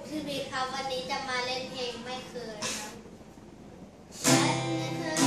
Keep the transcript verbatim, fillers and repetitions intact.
ชื่อบีครับวันนี้จะมาเล่นเพลงไม่เคยครับฉันไม่เคย